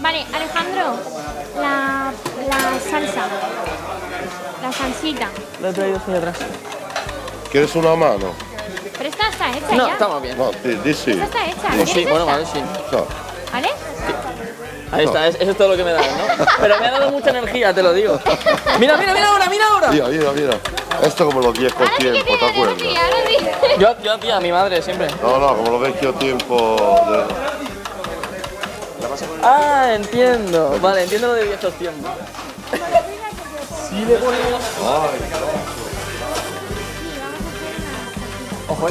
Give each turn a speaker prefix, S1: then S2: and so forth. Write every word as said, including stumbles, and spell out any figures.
S1: Vale, Alejandro, la, la salsa, la salsita.
S2: La he traído hacia atrás.
S3: ¿Quieres una mano?
S1: Pero esta está hecha
S2: No,
S1: ya.
S2: estamos bien.
S3: No, di, di sí.
S1: Esta está hecha.
S2: Pues sí,
S1: ¿quieres
S2: bueno,
S1: esta?
S2: vale, sí.
S3: No.
S1: ¿Vale?
S2: Ahí está, es- eso es todo lo que me da, ¿no? Pero me ha dado mucha energía, te lo digo. Mira, mira, mira ahora, mira ahora.
S3: Mira, mira, mira. Esto como los viejos
S1: Ahora sí que
S3: tiempos, ¿te
S1: tiene, ahora sí,
S3: acuerdas?
S1: ahora sí.
S2: Yo, yo tía, a mi madre siempre.
S3: No, no, como los viejos tiempos de...
S2: Ah, entiendo. Vale, entiendo lo de viejos tiempos. Sí, le ponemos.
S3: Ay,